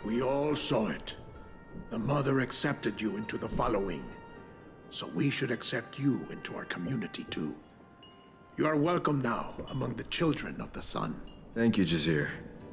We all saw it. The Mother accepted you into the following. So we should accept you into our community too. You are welcome now among the children of the Sun. Thank you, Jazeer.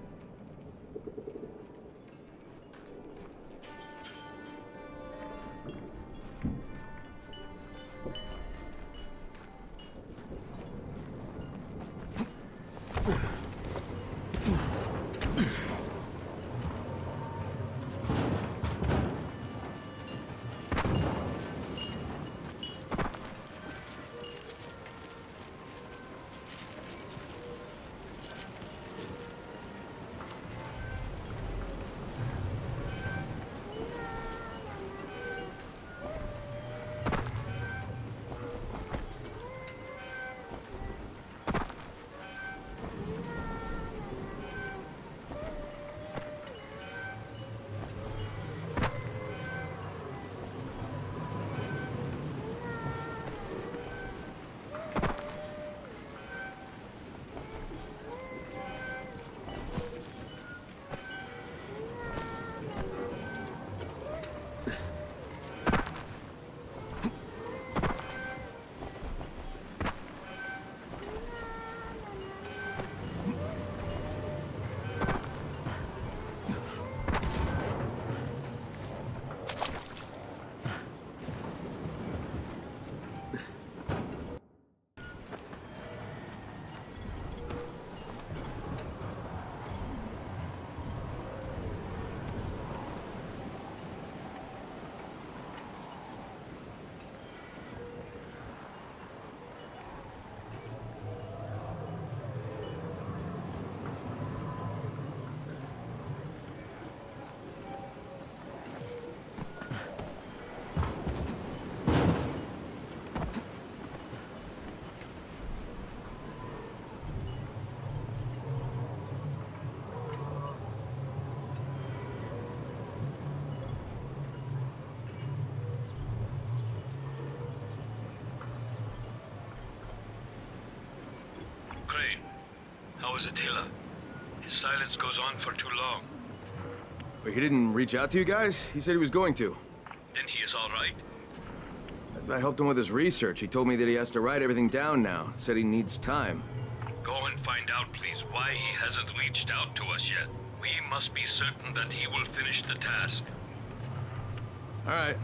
Crane, how is Attila? His silence goes on for too long. Wait, he didn't reach out to you guys? He said he was going to. Then he is all right? I helped him with his research. He told me that he has to write everything down now. Said he needs time. Go and find out, please, why he hasn't reached out to us yet. We must be certain that he will finish the task. All right.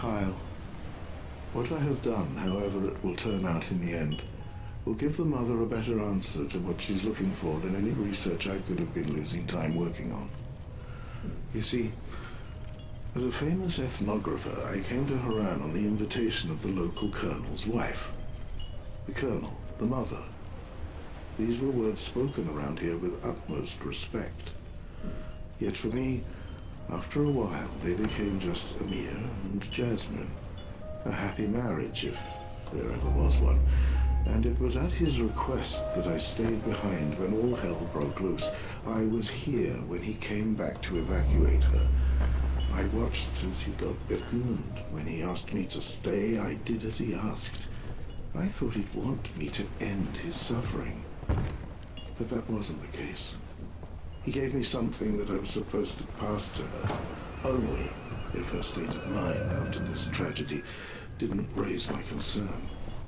Kyle, what I have done, however it will turn out in the end, will give the mother a better answer to what she's looking for than any research I could have been losing time working on. You see, as a famous ethnographer, I came to Haran on the invitation of the local colonel's wife. The colonel, the mother. These were words spoken around here with utmost respect. Yet for me, after a while, they became just Amir and Jasmine. A happy marriage, if there ever was one. And it was at his request that I stayed behind when all hell broke loose. I was here when he came back to evacuate her. I watched as he got bitten, and when he asked me to stay, I did as he asked. I thought he'd want me to end his suffering. But that wasn't the case. He gave me something that I was supposed to pass to her, only if her state of mind after this tragedy didn't raise my concern.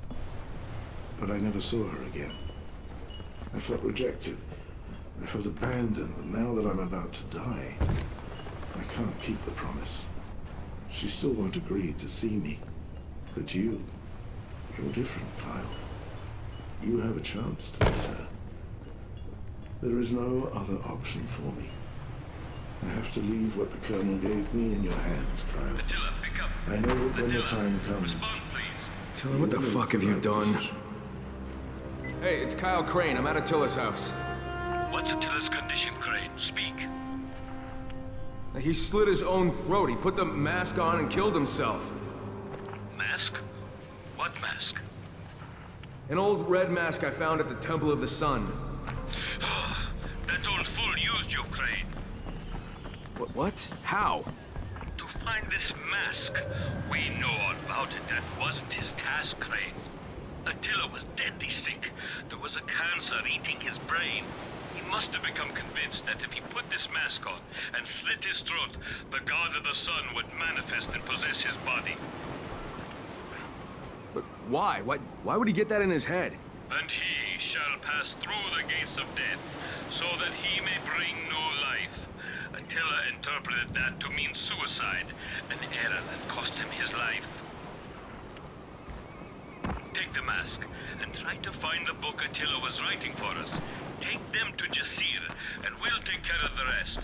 But I never saw her again. I felt rejected. I felt abandoned, and now that I'm about to die, I can't keep the promise. She still won't agree to see me. But you're different, Kyle. You have a chance to meet her. There is no other option for me. I have to leave what the Colonel gave me in your hands, Kyle. Attila, pick up. I know that when the Attila, time comes... respond, please. Tell him what the fuck have you done? Hey, it's Kyle Crane. I'm at Attila's house. What's Attila's condition, Crane? Speak. He slit his own throat. He put the mask on and killed himself. Mask? What mask? An old red mask I found at the Temple of the Sun. That old fool used you, Crane. What? How? To find this mask. We know all about it. That wasn't his task, Crane. Attila was deadly sick. There was a cancer eating his brain. He must have become convinced that if he put this mask on and slit his throat, the God of the Sun would manifest and possess his body. But why? Why would he get that in his head? And he shall pass through the gates of death, so that he may bring new life. Attila interpreted that to mean suicide, an error that cost him his life. Take the mask, and try to find the book Attila was writing for us. Take them to Jasir, and we'll take care of the rest.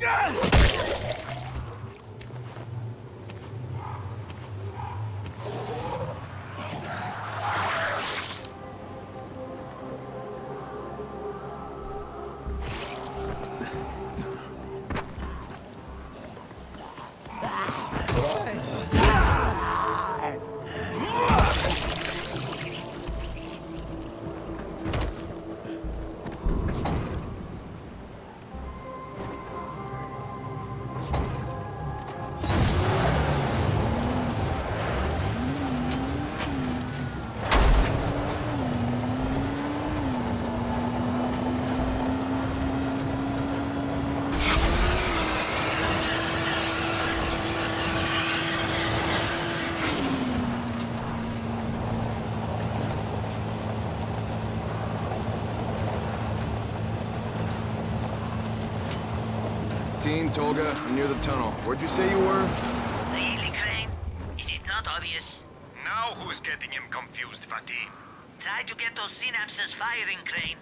Tolga, I'm near the tunnel. Where'd you say you were? Really, Crane? Is it not obvious? Now who's getting him confused, Fatih? Try to get those synapses firing, Crane.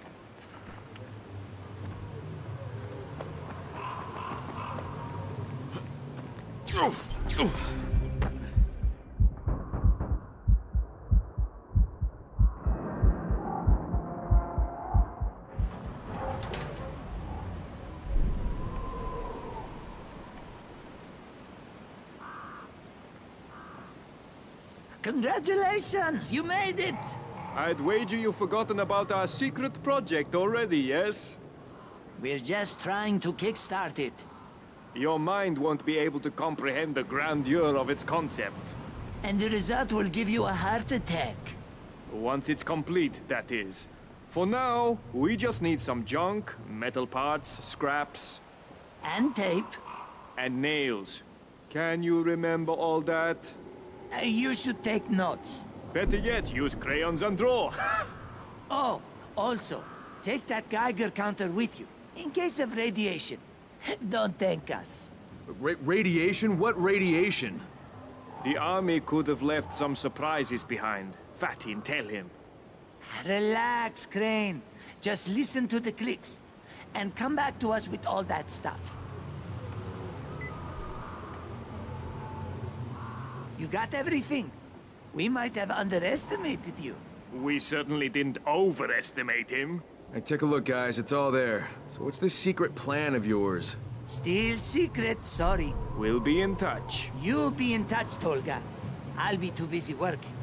Congratulations! You made it! I'd wager you've forgotten about our secret project already, yes? We're just trying to kickstart it. Your mind won't be able to comprehend the grandeur of its concept. And the result will give you a heart attack. Once it's complete, that is. For now, we just need some junk, metal parts, scraps... And tape. And nails. Can you remember all that? You should take notes. Better yet, use crayons and draw. Oh, also, take that Geiger counter with you, in case of radiation. Don't thank us. Radiation? What radiation? The army could have left some surprises behind. Fatin, tell him. Relax, Crane. Just listen to the clicks, and come back to us with all that stuff. You got everything? We might have underestimated you. We certainly didn't overestimate him. Hey, take a look, guys. It's all there. So what's this secret plan of yours? Still secret, sorry. We'll be in touch. You be in touch, Tolga. I'll be too busy working.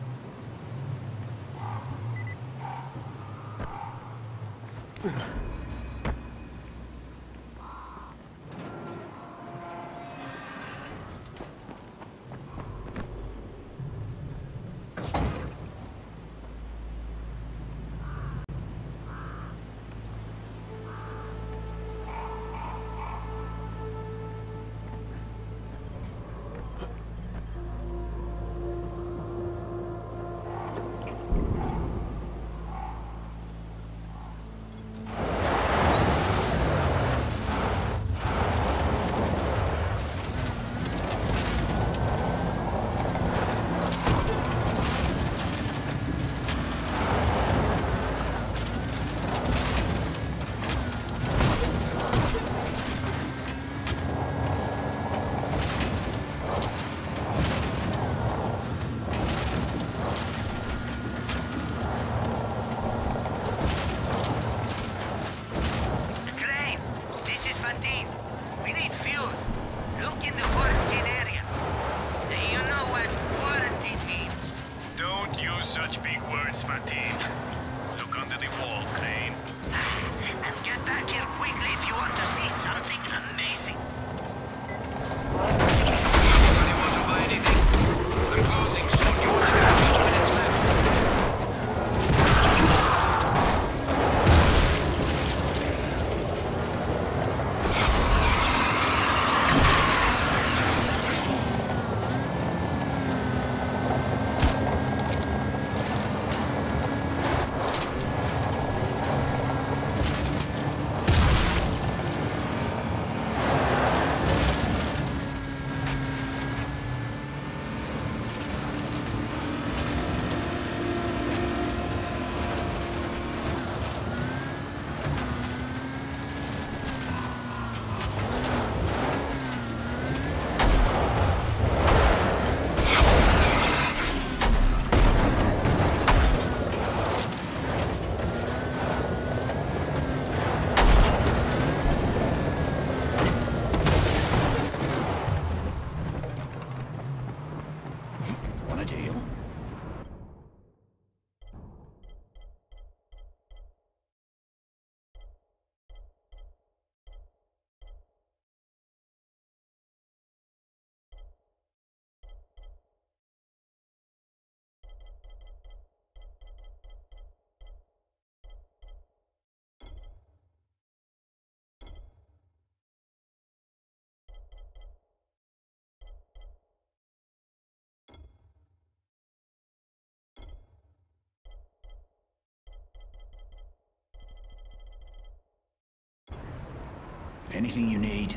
Anything you need?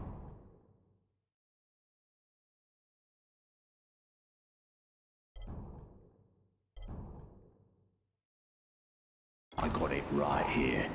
I got it right here.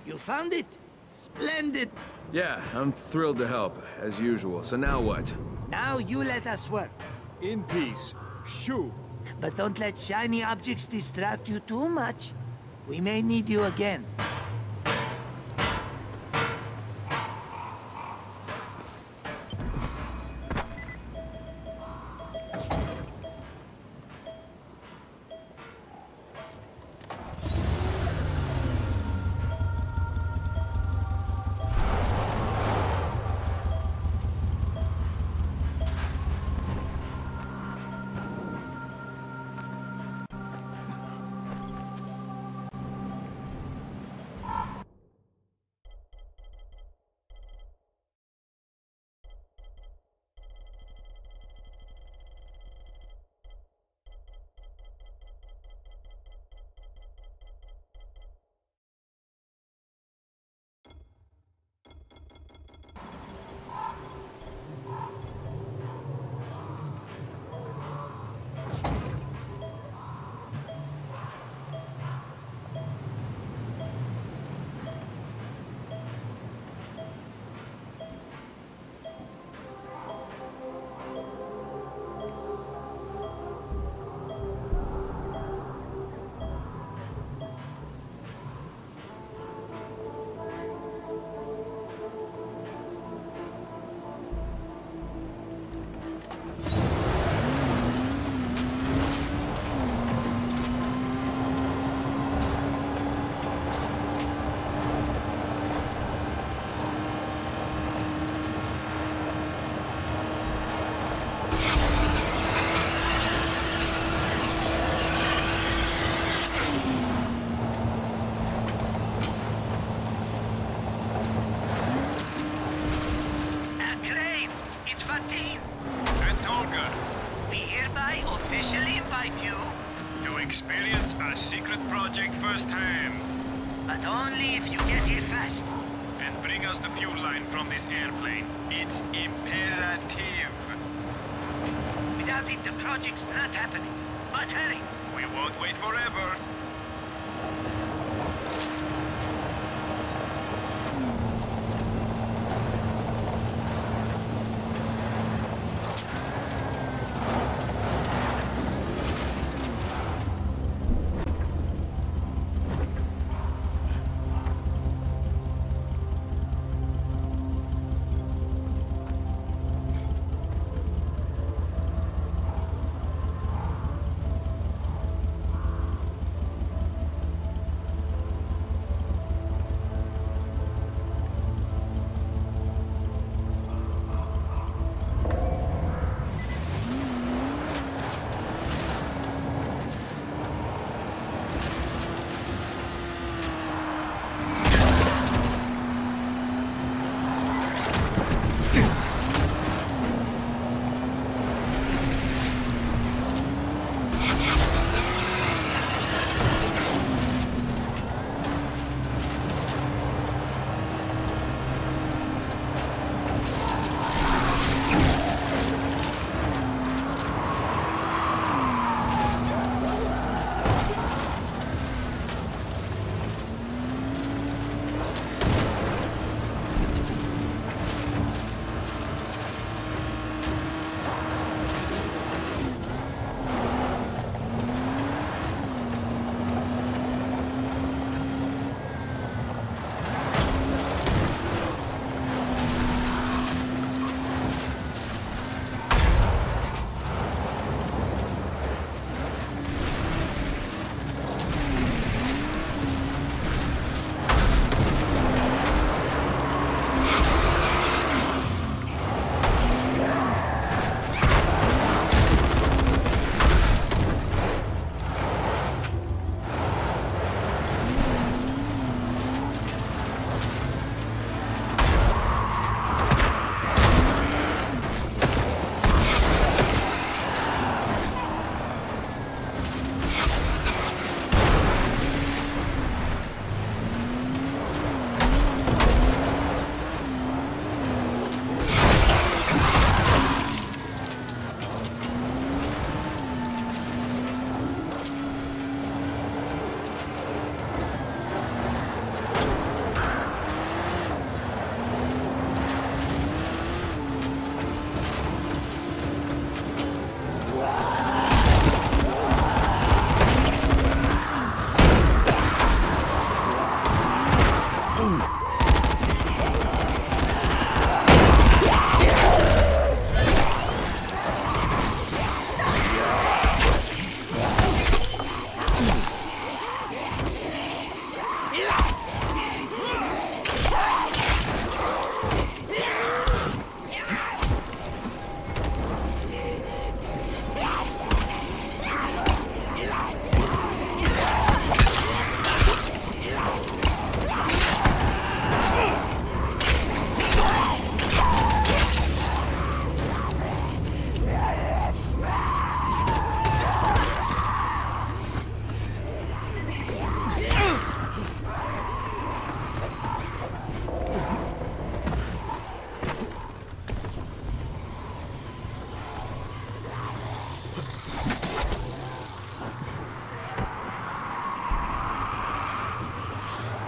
You found it? Splendid! Yeah, I'm thrilled to help, as usual. So now what? Now you let us work. In peace. Shoo! But don't let shiny objects distract you too much. We may need you again. Experience our secret project firsthand. But only if you get here fast. And bring us the fuel line from this airplane. It's imperative. Without it, the project's not happening. But hurry! We won't wait forever.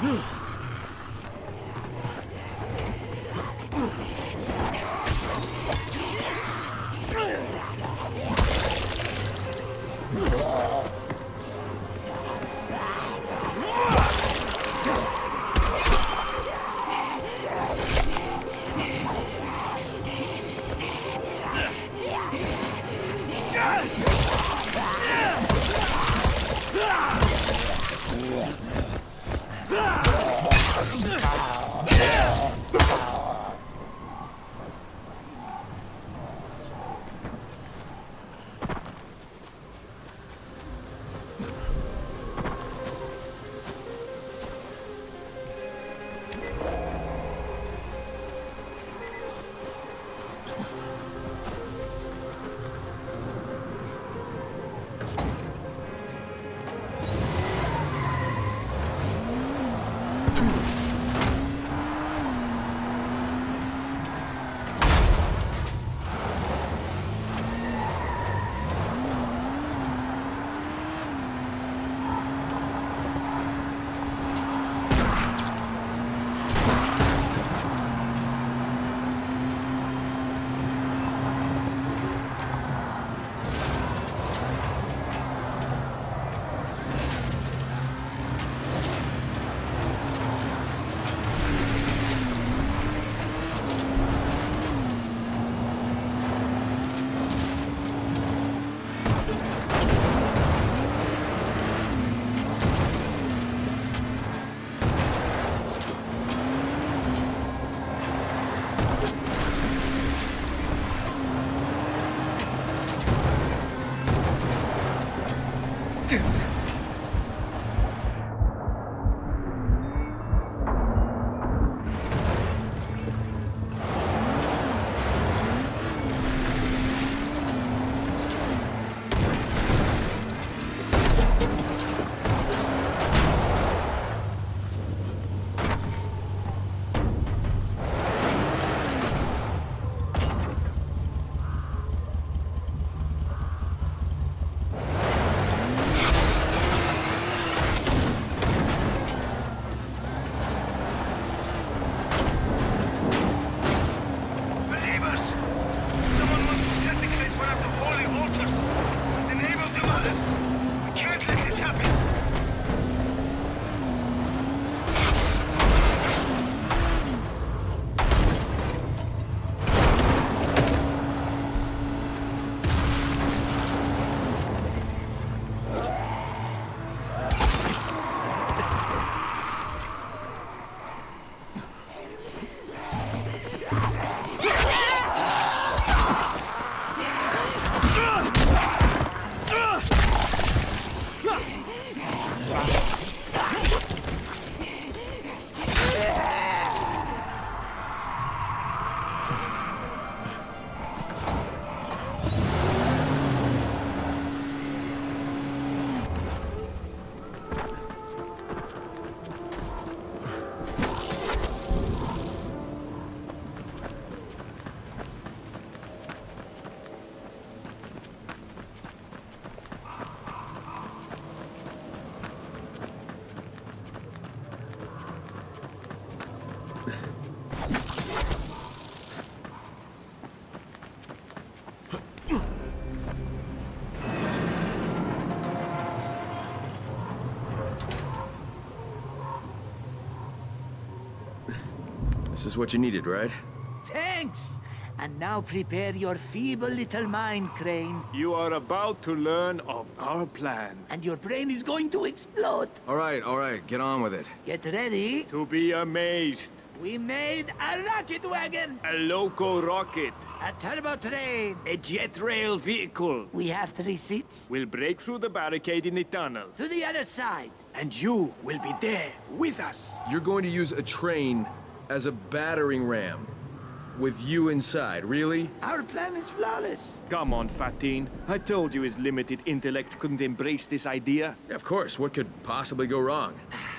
This is what you needed, right? Thanks! And now prepare your feeble little mind, Crane. You are about to learn of our plan. And your brain is going to explode. All right, get on with it. Get ready. To be amazed. We made a rocket wagon. A loco rocket. A turbo train. A jet rail vehicle. We have 3 seats. We'll break through the barricade in the tunnel. To the other side. And you will be there with us. You're going to use a train as a battering ram. With you inside, really? Our plan is flawless. Come on, Fatin. I told you his limited intellect couldn't embrace this idea. Yeah, of course. What could possibly go wrong?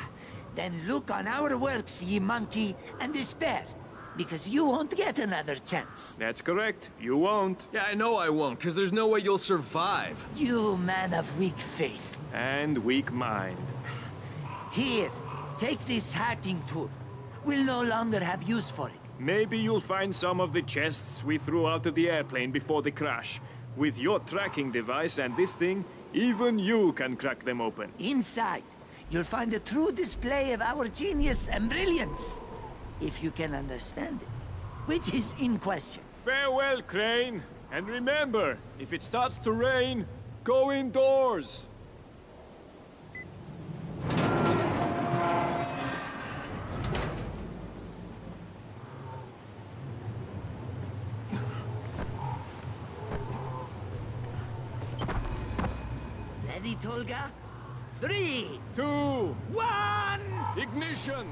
Then look on our works, ye monkey, and despair. Because you won't get another chance. That's correct. You won't. Yeah, I know I won't, because there's no way you'll survive. You man of weak faith. And weak mind. Here, take this hacking tool. We'll no longer have use for it. Maybe you'll find some of the chests we threw out of the airplane before the crash. With your tracking device and this thing, even you can crack them open. Inside, you'll find a true display of our genius and brilliance. If you can understand it, which is in question. Farewell, Crane. And remember, if it starts to rain, go indoors. Ready, Tolga? 3, 2, 1! ignition!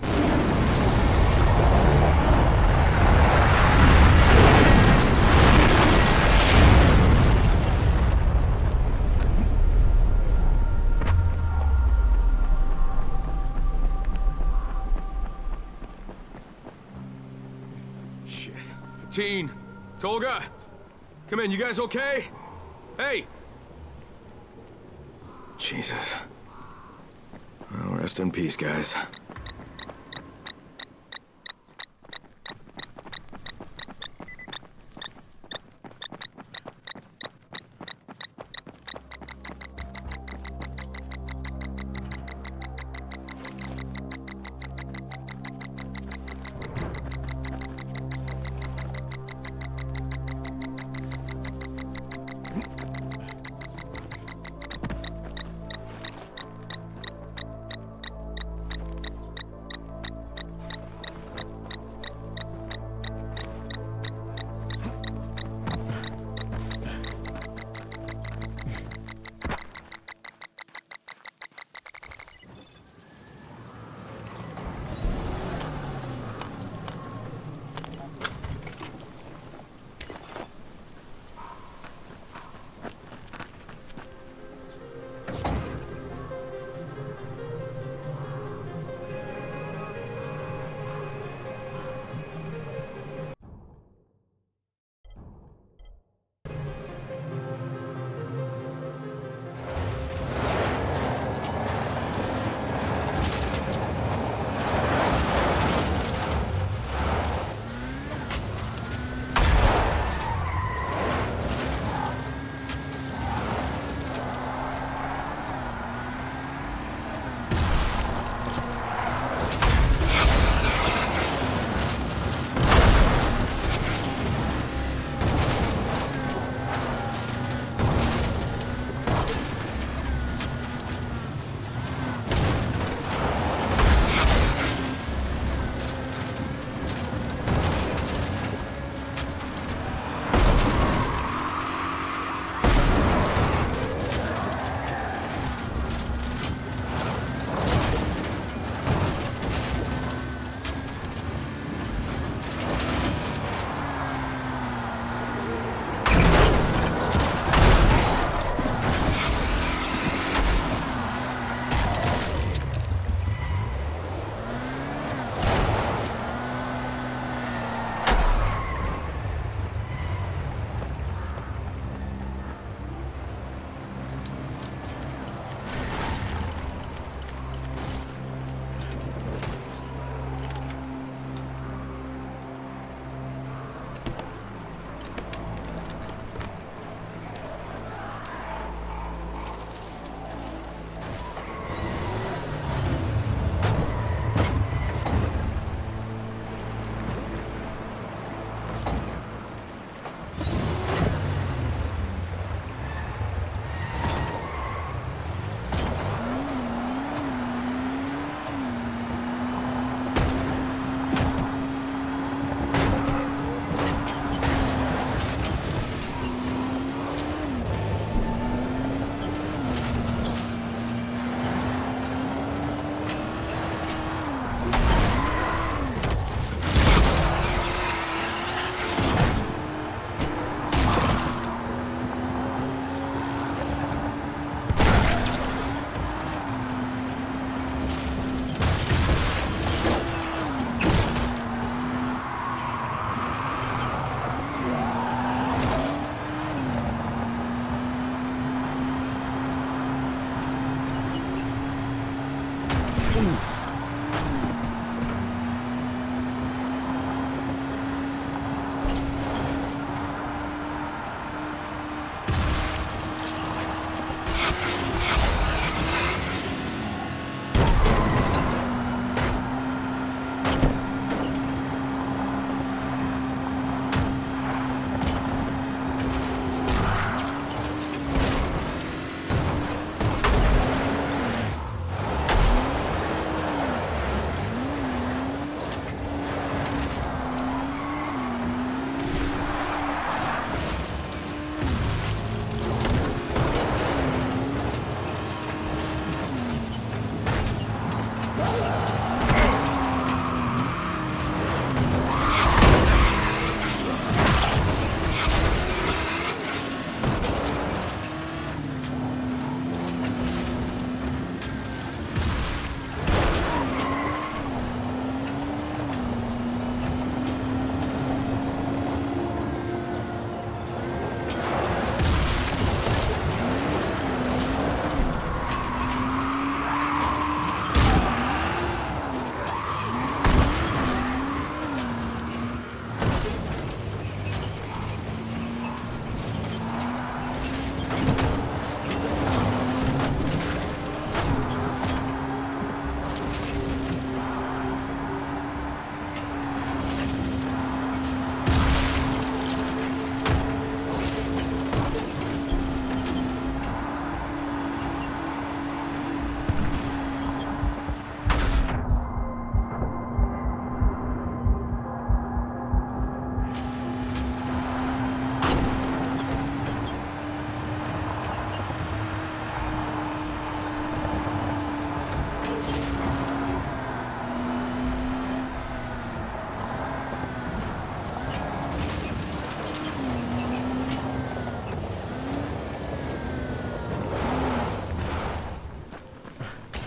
Shit. Fatine! Tolga! Come in, you guys okay? Hey! Jesus. Well, rest in peace, guys.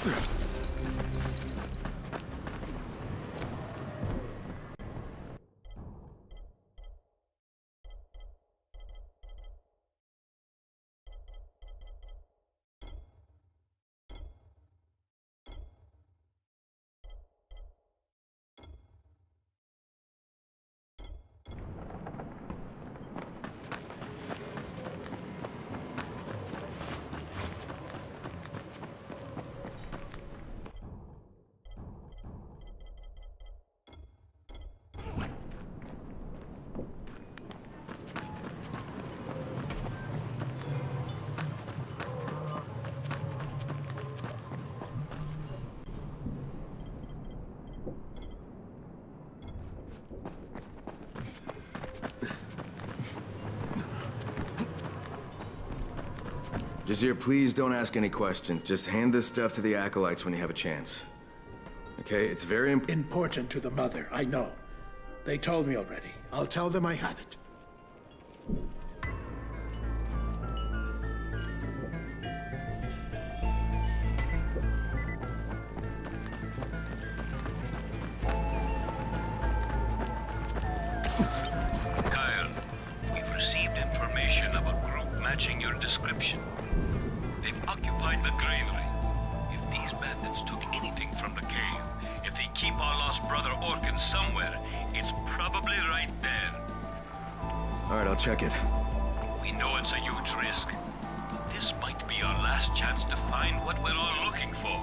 Jazir, please don't ask any questions. Just hand this stuff to the Acolytes when you have a chance. Okay? It's very Important to the Mother, I know. They told me already. I'll tell them I have it. Kyle, we've received information of a group matching your description. They've occupied the granary. If these bandits took anything from the cave, if they keep our lost brother Orkin somewhere, it's probably right there. Alright, I'll check it. We know it's a huge risk, but this might be our last chance to find what we're all looking for.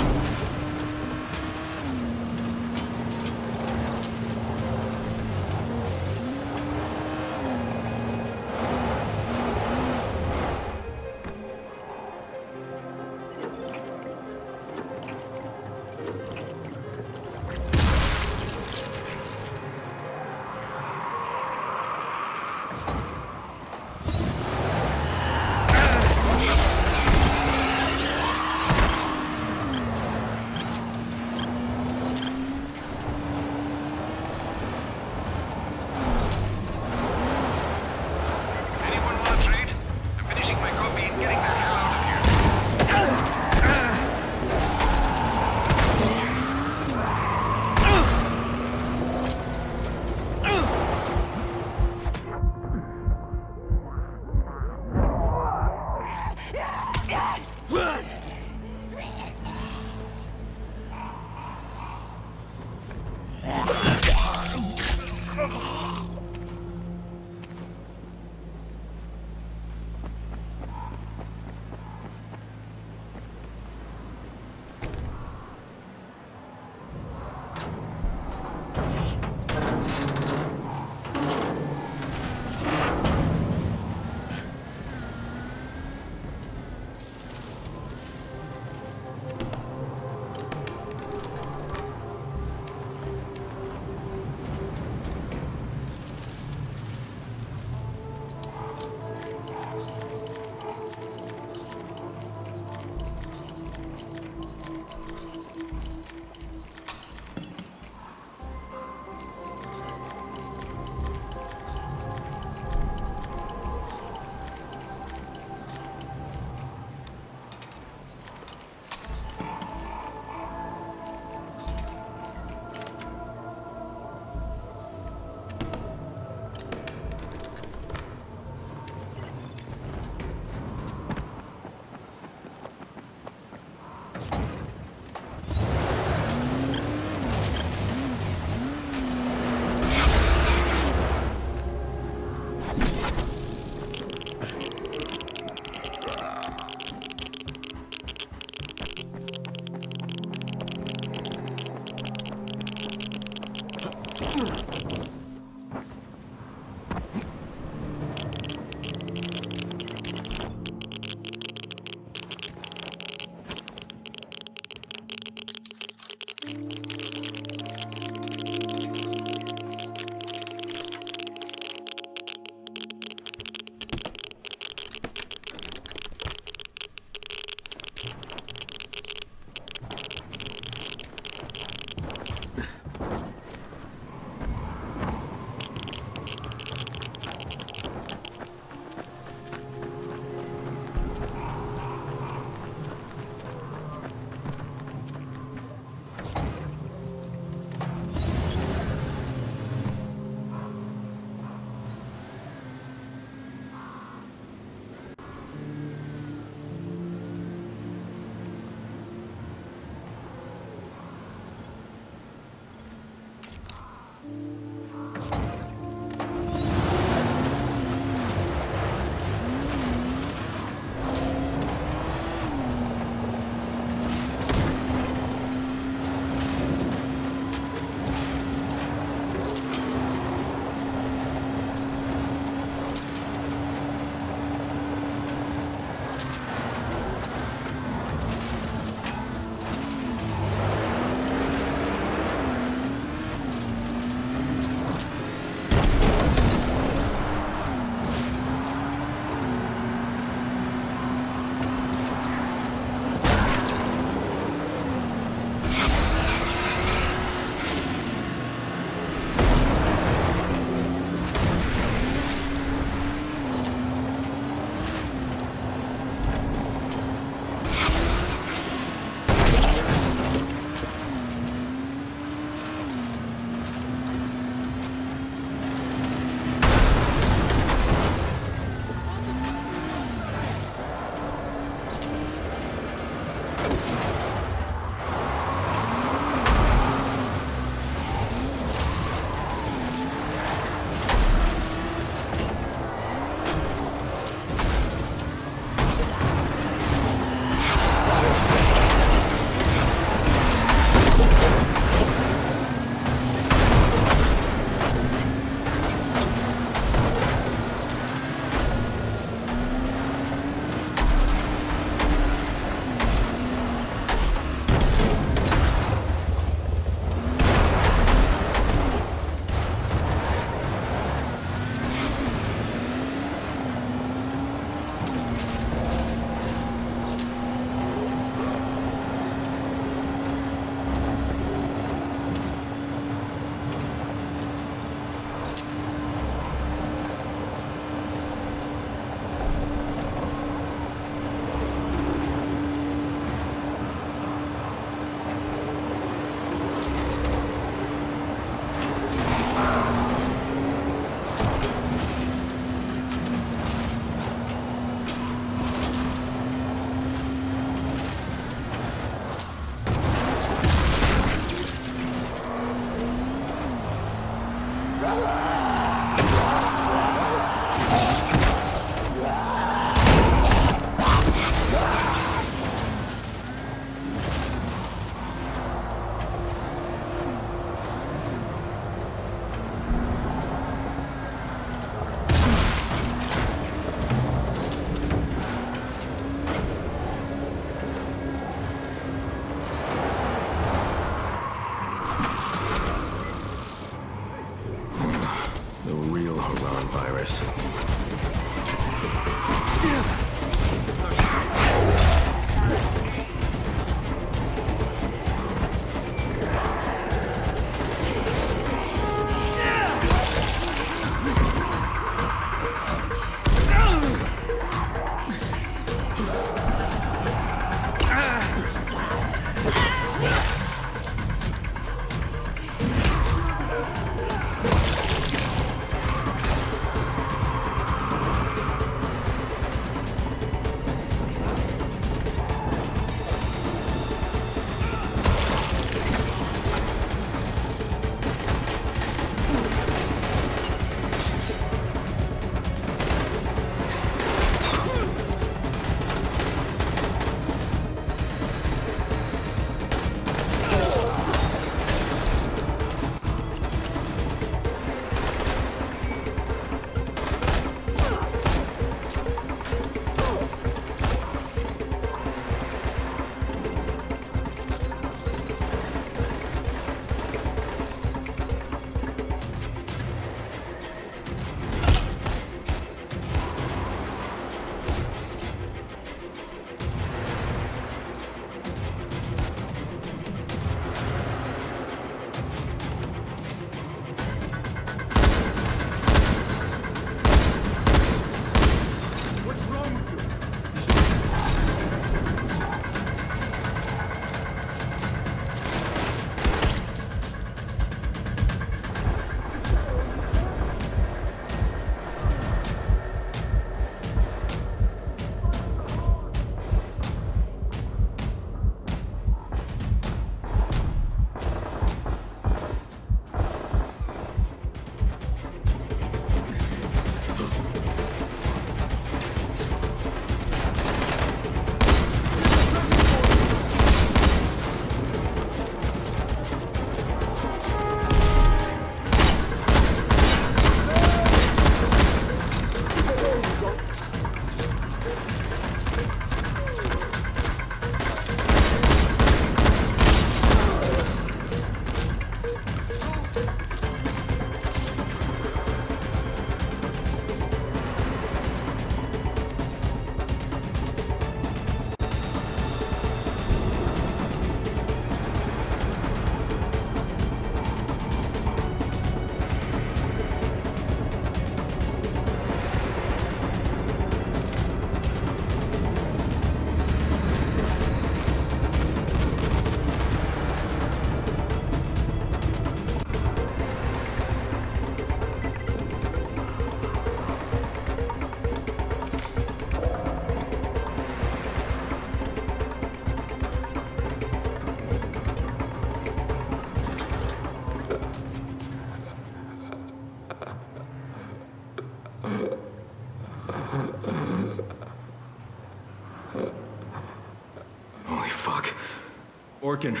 Holy fuck. Orkin.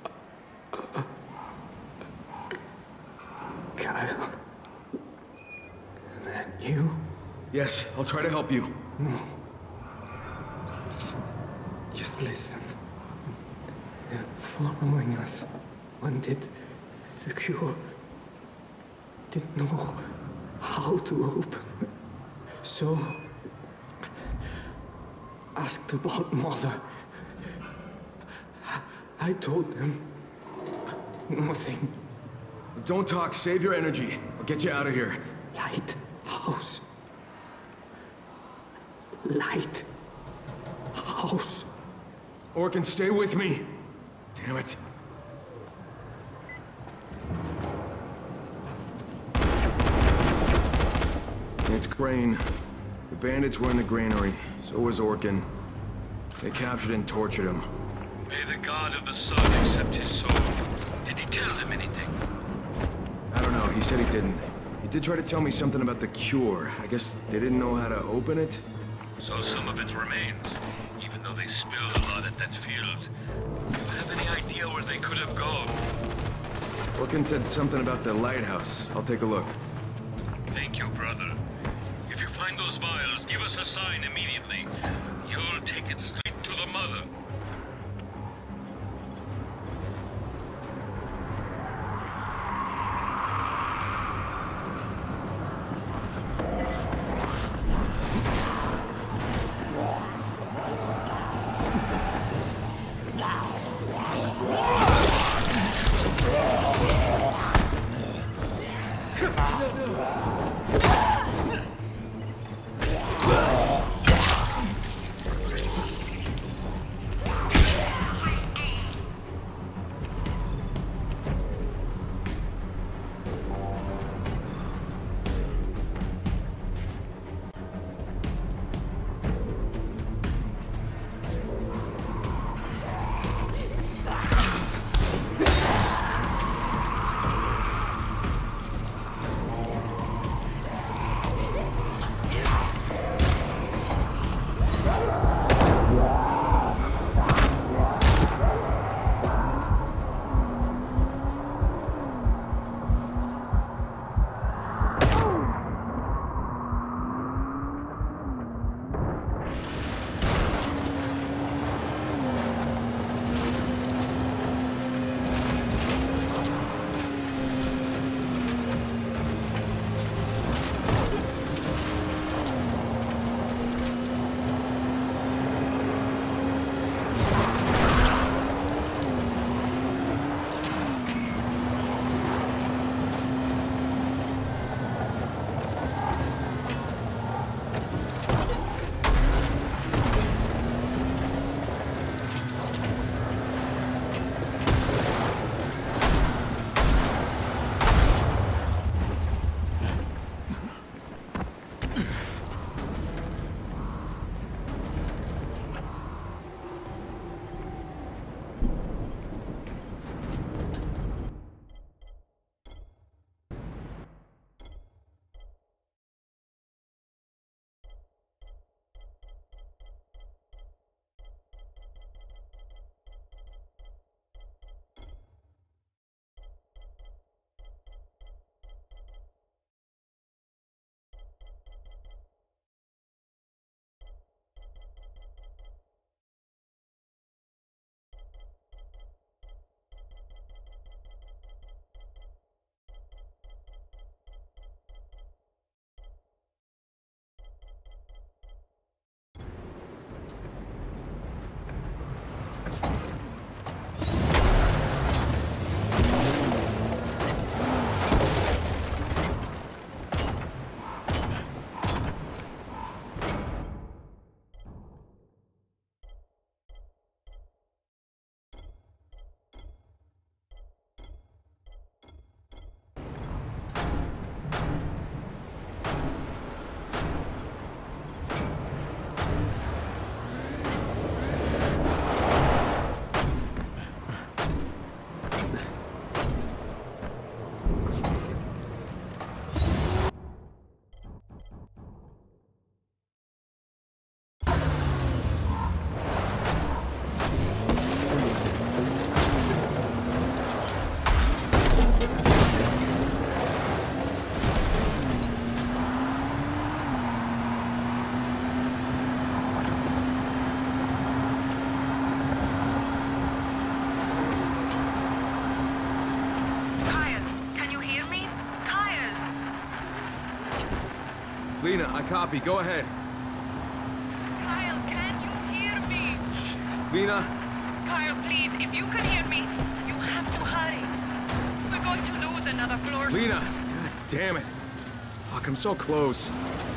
Kyle. Is that you? Yes, I'll try to help you. Just listen. They're following us. Wanted the cure. Didn't know how to open. So asked about Mother. I told them nothing. Don't talk, save your energy. I'll get you out of here. Lighthouse. Lighthouse. Orkin, stay with me. Damn it. It's Crane. The bandits were in the granary. So was Orkin. They captured and tortured him. May the God of the Sun accept his soul. Did he tell them anything? I don't know, he said he didn't. He did try to tell me something about the cure. I guess they didn't know how to open it? So some of it remains, even though they spilled a lot at that field. Do you have any idea where they could have gone? Orkin said something about the lighthouse. I'll take a look. Thank you, brother. If you find those vials, give us a sign immediately. You'll take it straight to the Mother. Lena, I copy. Go ahead. Kyle, can you hear me? Shit. Lena? Kyle, please, if you can hear me, you have to hurry. We're going to lose another floor. Lena! God damn it. Fuck, I'm so close.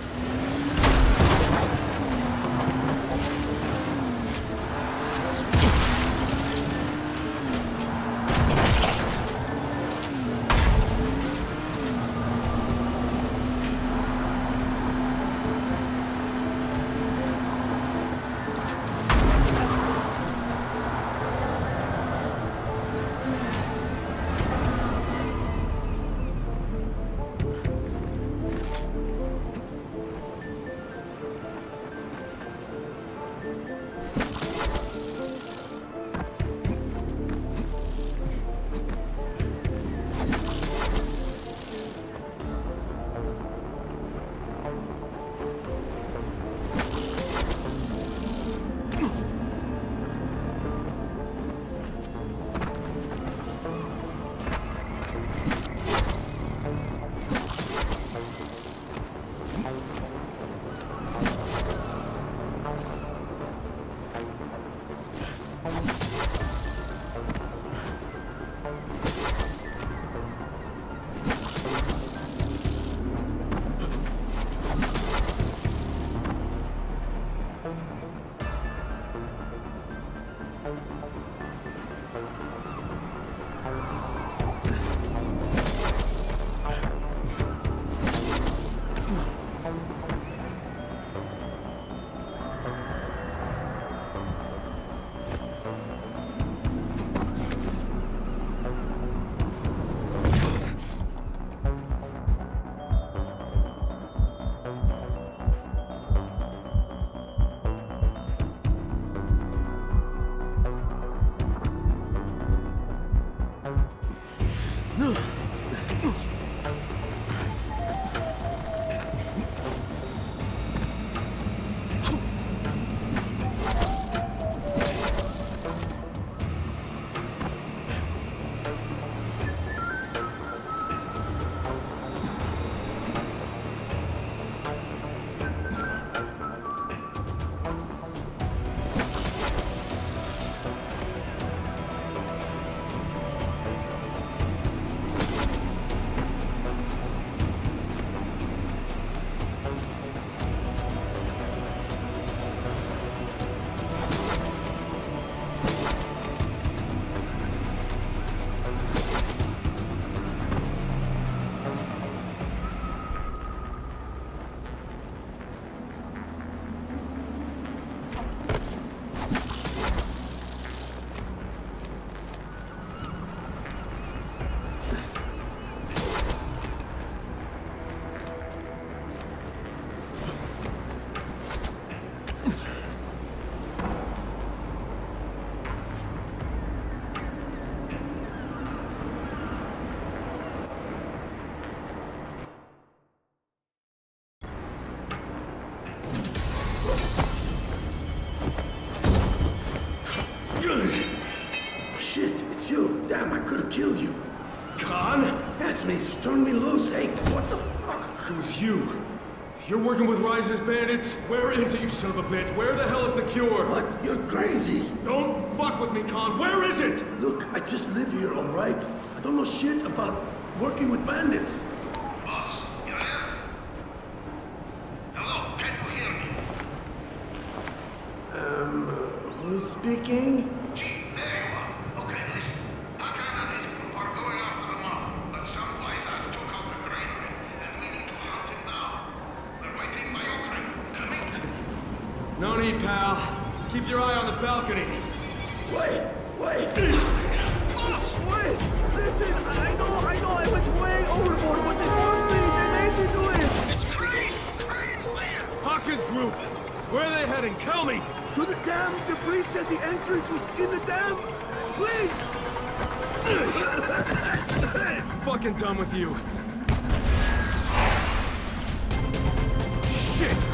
Shit, it's you. Damn, I could have killed you. Khan? That's me. Turn me loose. Hey, what the fuck? Who's you? You're working with Rise's bandits? Where is it, you son of a bitch? Where the hell is the cure? What? You're crazy. Don't fuck with me, Khan. Where is it? Look, I just live here, all right? I don't know shit about working with bandits. Boss, you there? Hello, can you hear me? Who's speaking? Gee, there you are. Okay, listen. Hakan and his group are going after the mob, but some wise ass took out the granary, and we need to hunt him down. We're waiting by your crate. Coming? No need, pal. Just keep your eye on the balcony. Wait! Wait! Listen, I know I went way overboard, but they forced me, they made me do it! Hawkins group! Where are they heading? Tell me! To the dam! The priest said the entrance was in the dam! Please! I'm fucking done with you. Shit!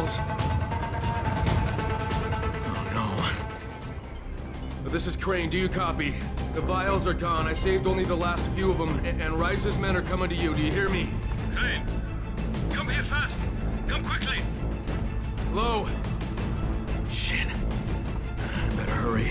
vials. Oh no. This is Crane, do you copy? The vials are gone. I saved only the last few of them, and Rice's men are coming to you. Do you hear me? Crane, come here fast. Come quickly. Hello? Shit. Better hurry.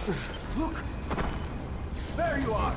Look! There you are!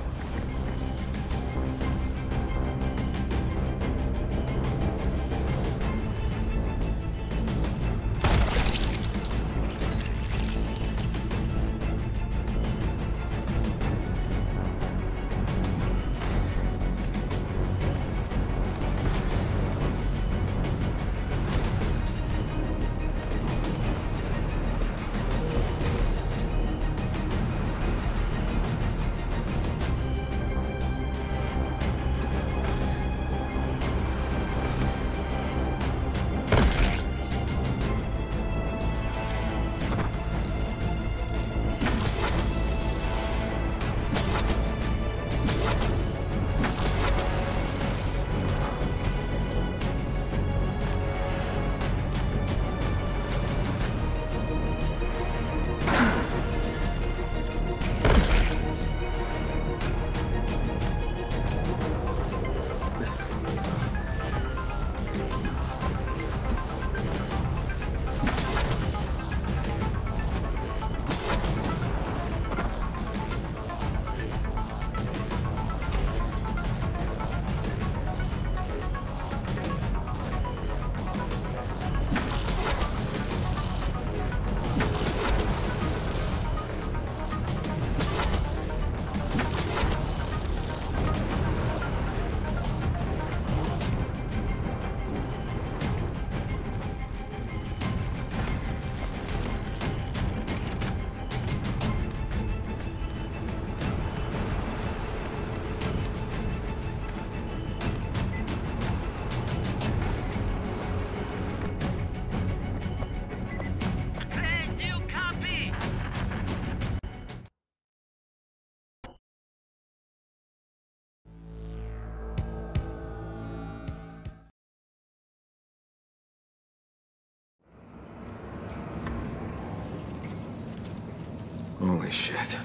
Holy shit.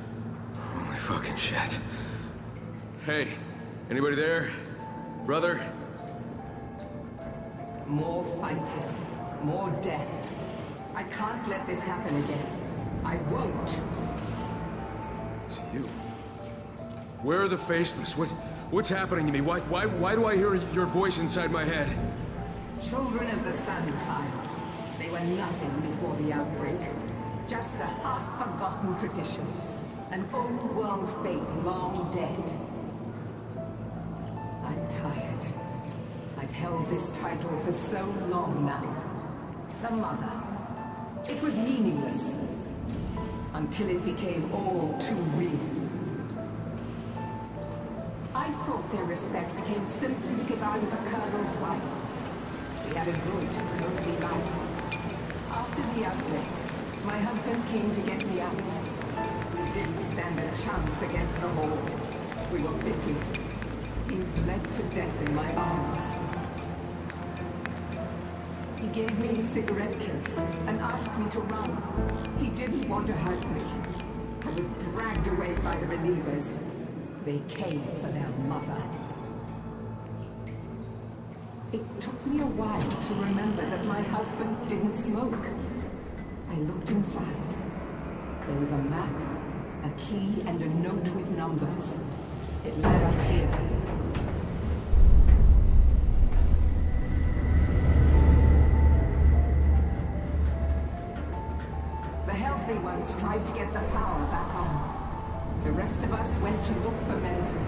Holy fucking shit. Hey, anybody there? Brother? More fighting. More death. I can't let this happen again. I won't. It's you. Where are the Faceless? What's happening to me? Why do I hear your voice inside my head? Children of the Sun, Kyle. They were nothing before the outbreak. Just a half-forgotten tradition. An old-world faith long dead. I'm tired. I've held this title for so long now. The Mother. It was meaningless. Until it became all too real. I thought their respect came simply because I was a colonel's wife. We had a good, cozy life. After the outbreak, my husband came to get me out. We didn't stand a chance against the Horde. We were bitten. He bled to death in my arms. He gave me his cigarette case and asked me to run. He didn't want to hurt me. I was dragged away by the relievers. They came for their mother. It took me a while to remember that my husband didn't smoke. I looked inside. There was a map, a key, and a note with numbers. It led us here. The healthy ones tried to get the power back on. The rest of us went to look for medicine.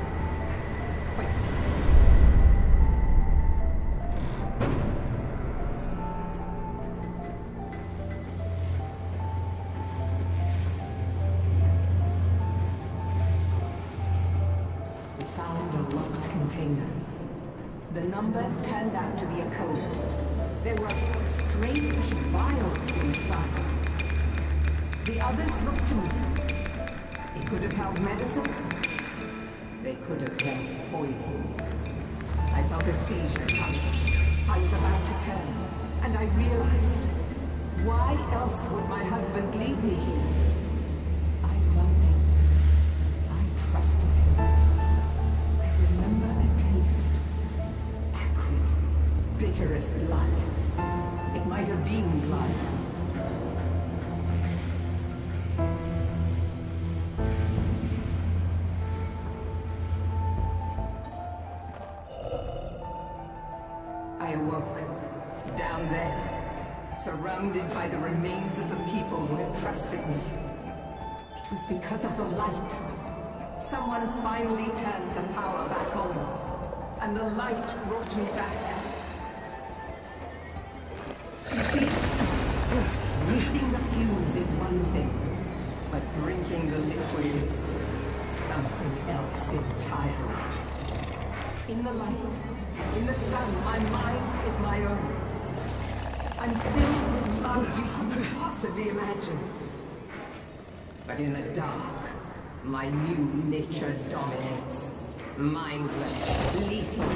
We found a locked container. The numbers turned out to be a code. There were strange vials inside. The others looked to me. They could have held medicine. They could have held poison. I felt a seizure coming. I was about to turn, and I realized, why else would my husband lead me here? I loved him. I trusted him. I remember a taste. Acrid. Bitter as blood. It might have been blood. surrounded by the remains of the people who had trusted me. It was because of the light. Someone finally turned the power back on, and the light brought me back. You see, breathing the fumes is one thing, but drinking the liquid is something else entirely. In the light, in the sun, my mind is my own. I'm filled with love you couldn't possibly imagine. But in the dark, my new nature dominates. Mindless, lethal.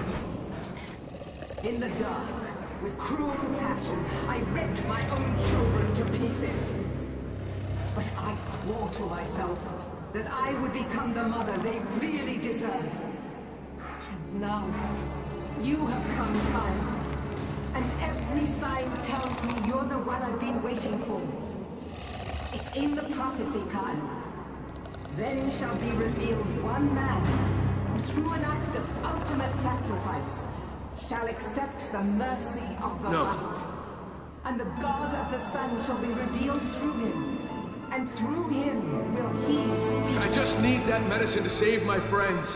In the dark, with cruel passion, I ripped my own children to pieces. But I swore to myself that I would become the mother they really deserve. And now, you have come, Kyle. And every sign tells me you're the one I've been waiting for. It's in the prophecy, Kyle. Then shall be revealed one man who, through an act of ultimate sacrifice, shall accept the mercy of the light. And the God of the sun shall be revealed through him. And through him will he speak. I just need that medicine to save my friends.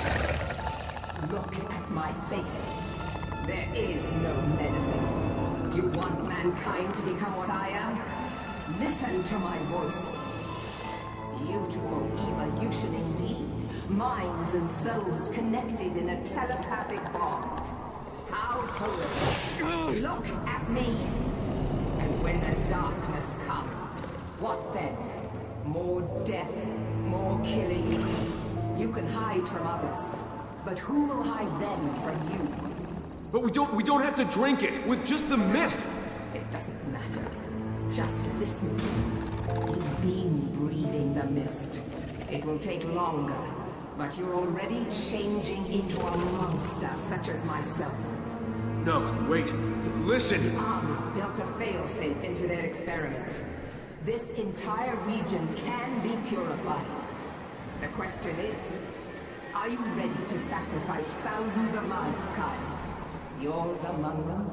Look at my face. There is no medicine. You want mankind to become what I am? Listen to my voice. Beautiful evolution indeed. Minds and souls connected in a telepathic bond. How horrific. Look at me. And when the darkness comes, what then? More death, more killing. You can hide from others, but who will hide them from you? But we don't have to drink it, with just the mist! It doesn't matter. Just listen. You've been breathing the mist. It will take longer, but you're already changing into a monster such as myself. No, wait. Listen! Army built a failsafe into their experiment. This entire region can be purified. The question is, are you ready to sacrifice thousands of lives, Kyle? Yours among them?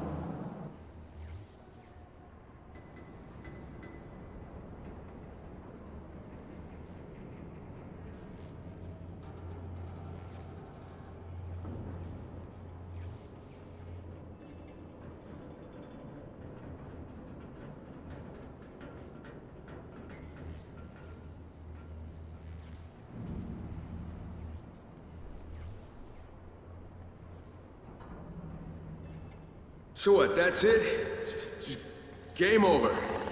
So what, that's it? Just game over.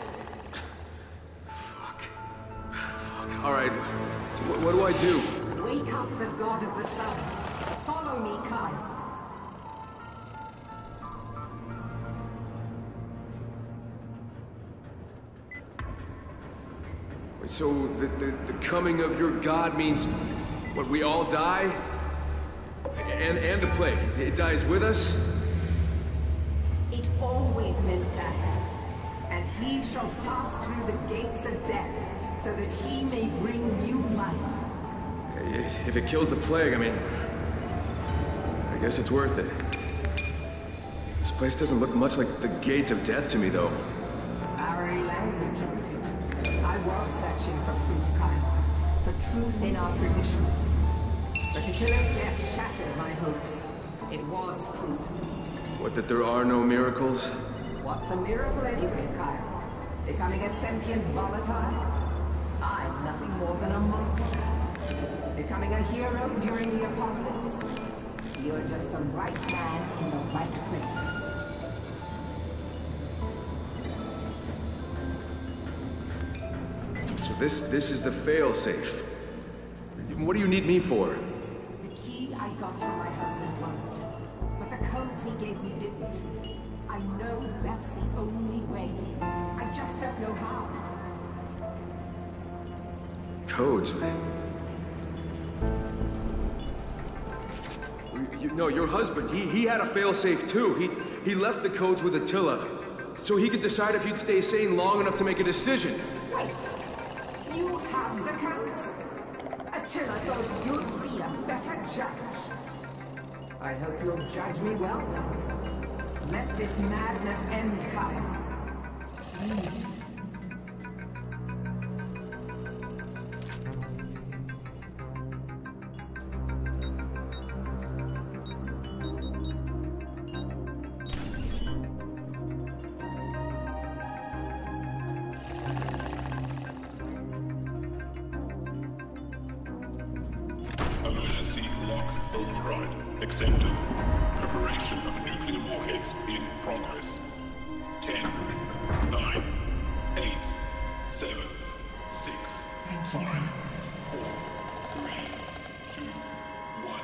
Fuck. Alright, so what do I do? Wake up the god of the sun. Follow me, Kyle. Wait, so the coming of your god means, what, we all die? And the plague, it dies with us? It always meant that. And he shall pass through the gates of death, so that he may bring new life. If it kills the plague, I mean, I guess it's worth it. This place doesn't look much like the gates of death to me, though. Our language, isn't it? I was searching for proof, Kyle. For truth in our traditions. But Attila's death shattered my hopes. It was proof. What, that there are no miracles? What's a miracle anyway, Kyle? Becoming a sentient volatile? I'm nothing more than a monster. Becoming a hero during the apocalypse? You're just the right man in the right place. So this is the fail-safe. What do you need me for? The key I got from my husband won't. But the codes he gave me didn't. I know that's the only way. I just don't know how. Codes? No, your husband, he had a failsafe too. He left the codes with Attila, so he could decide if you'd stay sane long enough to make a decision. Wait! You have the codes? Attila thought you'd be a better judge. I hope you'll judge me well then. Let this madness end, Kyle. Please. Emergency lock override accepted. Preparation of nuclear warheads in progress. 10, 9, 8, 7, 6, 5, 4, 3, 2, 1.